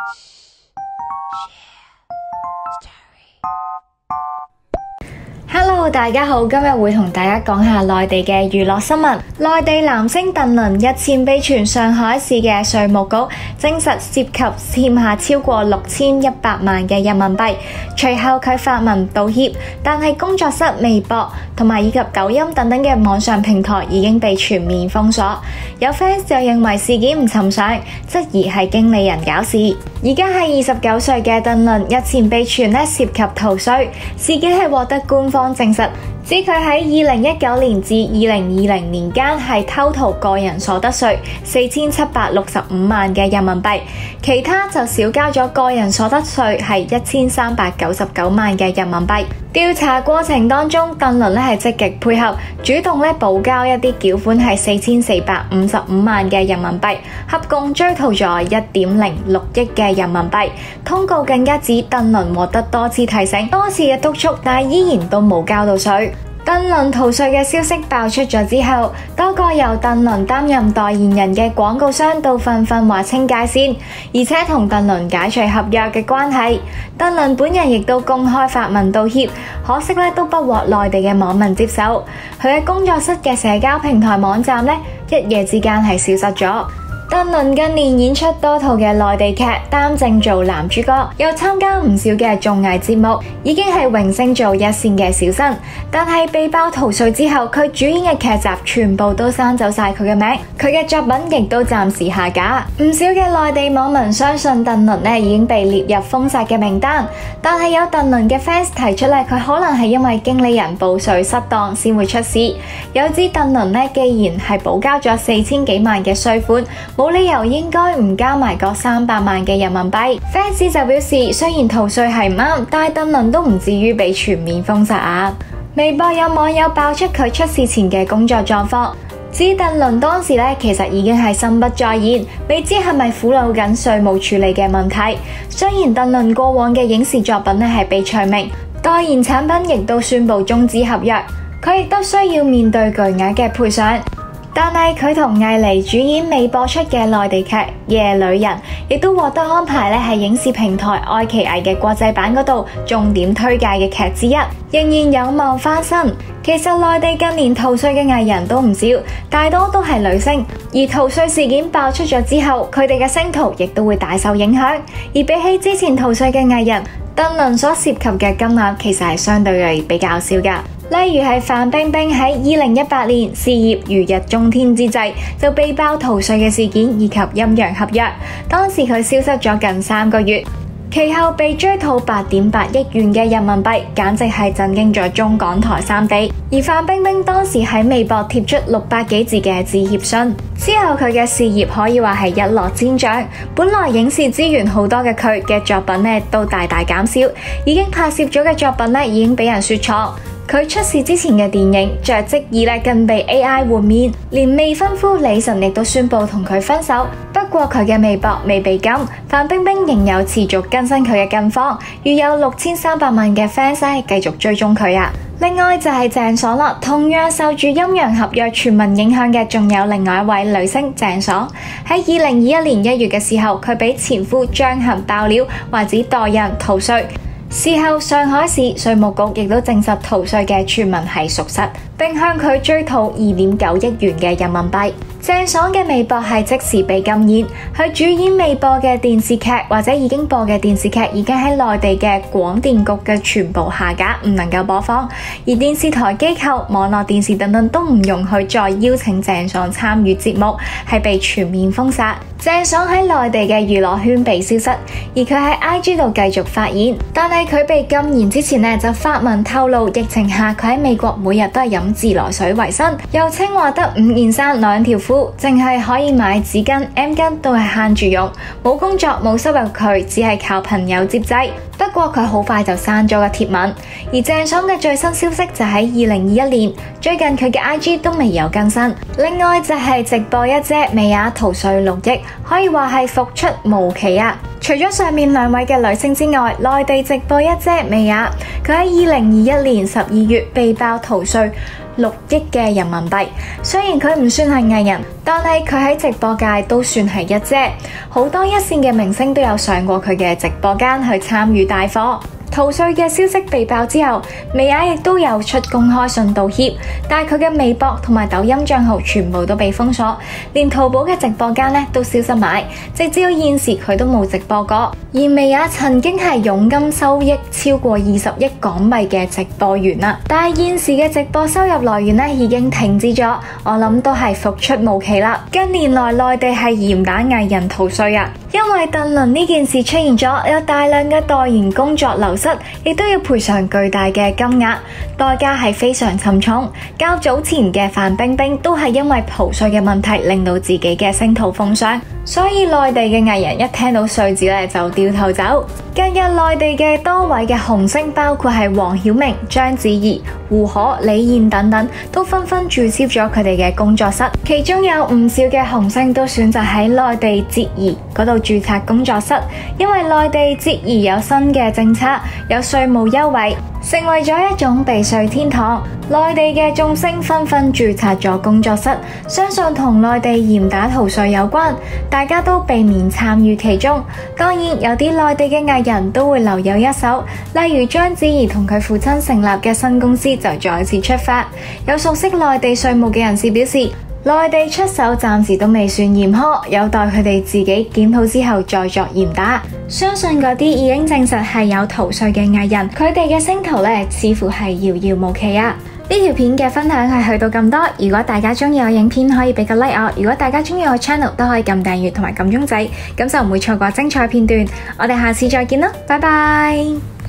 Hello， 大家好，今日會同大家講下內地嘅娛樂新聞。內地男星鄧倫日前被傳上海市嘅稅務局證實涉及欠下超過6100萬嘅人民幣，隨後佢發文道歉，但係工作室、微博同埋以及抖音等等嘅網上平台已經被全面封鎖。有 fans 就認為事件唔尋常，質疑係經理人搞事。而家係29歲嘅鄧倫日前被傳涉及逃稅，事件係獲得官方證實，指佢喺2019年至2020年間係偷逃個人所得稅4765萬嘅人民幣，其他就少交咗個人所得稅係1399萬嘅人民幣。調查過程當中，鄧倫係積極配合，主動補交一啲繳款係4455萬嘅人民幣，合共追討咗1.06億嘅人民幣。通告更加指鄧倫獲得多次提醒、多次嘅督促，但依然都冇交到稅。鄧倫逃稅嘅消息爆出咗之後，多個由鄧倫擔任代言人嘅廣告商都紛紛劃清界線，而且同鄧倫解除合約嘅關係。鄧倫本人亦都公開發文道歉，可惜都不獲內地嘅網民接受。佢喺工作室嘅社交平台網站一夜之間係消失咗。鄧倫近年演出多套嘅內地劇，擔正做男主角，又參加唔少嘅綜藝節目，已經係榮升做一線嘅小生。但係被爆逃稅之後，佢主演嘅劇集全部都刪走晒佢嘅名，佢嘅作品亦都暫時下架。唔少嘅內地網民相信鄧倫已經被列入封殺嘅名單，但係有鄧倫嘅 fans 提出佢可能係因為經理人報稅失當先會出事。有指鄧倫既然係補交咗4000幾萬嘅稅款，冇理由應該唔交埋嗰300萬嘅人民幣。fans 就表示，雖然逃稅係唔啱，但係鄧倫都唔至於被全面封殺啊。微博有網友爆出佢出事前嘅工作狀況，指鄧倫當時其實已經係心不在焉，未知係咪苦惱緊稅務處理嘅問題。雖然鄧倫過往嘅影視作品係被除名，代言產品亦都宣布終止合約，佢亦都需要面對巨額嘅賠償。但係佢同藝妮主演未播出嘅內地劇《夜女人》，亦都獲得安排係影視平台愛奇藝嘅國際版嗰度重點推介嘅劇之一，仍然有望翻身。其實內地近年逃稅嘅藝人都唔少，大多都係女星，而逃稅事件爆出咗之後，佢哋嘅星途亦都會大受影響。而比起之前逃稅嘅藝人，鄧倫所涉及嘅金額其實係相對嚟比較少㗎。例如係范冰冰喺2018年事業如日中天之際就被爆逃稅嘅事件，以及陰陽合約，當時佢消失咗近3個月，其後被追討8.8億元嘅人民幣，簡直係震驚咗中港台3地。而范冰冰當時喺微博貼出600幾字嘅致歉信，之後佢嘅事業可以話係一落千丈。本來影視資源好多嘅佢嘅作品都大大減少，已經拍攝咗嘅作品已經俾人說錯。佢出事之前嘅電影《着職二》更被 AI 換面，連未婚夫李晨亦都宣布同佢分手。不過佢嘅微博未被禁，范冰冰仍有持續更新佢嘅近況，約有6300萬嘅 fans 繼續追蹤佢啊。另外就係鄭爽啦，同樣受住陰陽合約傳聞影響嘅，仲有另外一位女星鄭爽。喺2021年1月嘅時候，佢俾前夫張恒爆料，話指代人逃稅。事後，上海市稅務局亦都證實逃稅嘅傳聞係屬實，並向佢追討2.9億元嘅人民幣。鄭爽嘅微博係即時被禁言，佢主演未播嘅電視劇或者已經播嘅電視劇已經喺內地嘅廣電局嘅全部下架，唔能夠播放，而電視台機構、網絡電視等等都唔容許再邀請鄭爽參與節目，係被全面封殺。鄭爽喺內地嘅娛樂圈被消失，而佢喺 IG 度繼續發言，但係佢被禁言之前就發文透露，疫情下佢喺美國每日都係飲自來水為生，又稱話得5件衫2條褲，淨係可以買紙巾、M 巾都係慳住用，冇工作冇收入，佢只係靠朋友接濟。不過佢好快就刪咗個貼文。而鄭爽嘅最新消息就喺2021年，最近佢嘅 IG 都未有更新。另外就係直播一姐美亞逃稅6億，可以話係復出無期啊！除咗上面2位嘅女星之外，內地直播一姐美亞，佢喺2021年12月被爆逃稅 6億嘅人民幣。雖然佢唔算係藝人，但係佢喺直播界都算係一姐，好多一線嘅明星都有上過佢嘅直播間去參與帶貨。逃稅嘅消息被爆之後，薇婭亦都有出公開信道歉，但係佢嘅微博同埋抖音賬號全部都被封鎖，連淘寶嘅直播間都消失埋，直至到現時佢都冇直播過。而薇婭曾經係佣金收益超過20億港幣嘅直播員啦，但係現時嘅直播收入來源已經停止咗，我諗都係復出無期啦。近年來內地係嚴打藝人逃稅啊，因為鄧倫呢件事出現咗，有大量嘅代言工作流失，亦都要賠償巨大嘅金額，代價係非常沉重。較早前嘅范冰冰都係因為逃稅嘅問題，令到自己嘅星途封箱。所以內地嘅藝人一聽到稅字就掉頭走。近日內地嘅多位嘅紅星，包括係黃曉明、章子怡、胡可、李現等等，都紛紛註銷咗佢哋嘅工作室。其中有唔少嘅紅星都選擇喺內地捷儀嗰度註冊工作室，因為內地捷儀有新嘅政策，有稅務優惠，成為咗一種避稅天堂。內地嘅眾星紛紛註冊咗工作室，相信同內地嚴打逃稅有關，大家都避免參與其中。當然有啲內地嘅藝人都會留有一手，例如章子怡同佢父親成立嘅新公司就再次出發。有熟悉內地稅務嘅人士表示，內地出手暫時都未算嚴苛，有待佢哋自己檢討之後再作嚴打。相信嗰啲已經證實係有逃稅嘅藝人，佢哋嘅星途似乎係遙遙無期啊！呢條片嘅分享係去到咁多，如果大家鍾意我影片可以俾個 like 我，如果大家鍾意我 channel 都可以撳訂閱同埋撳鐘仔，咁就唔會錯過精彩片段。我哋下次再見啦，拜拜。